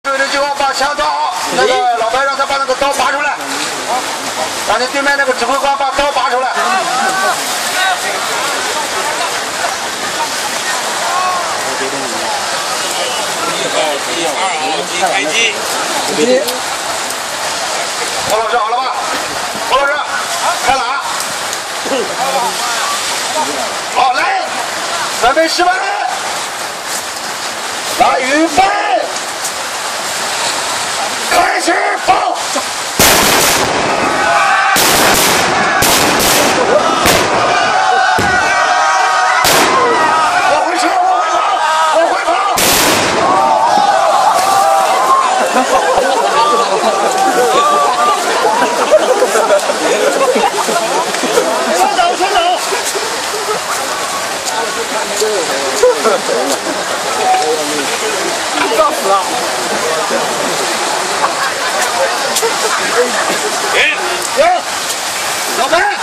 对着就要把枪抓好，那个老白让他把那个刀拔出来，让你对面那个指挥官把刀拔出来。 开机。 侯老师好了吧？侯老师，开了啊！好，来，准备示范，来，预备，开始放。我会撤，我会跑。先走，先走。笑死了。停，停，老白。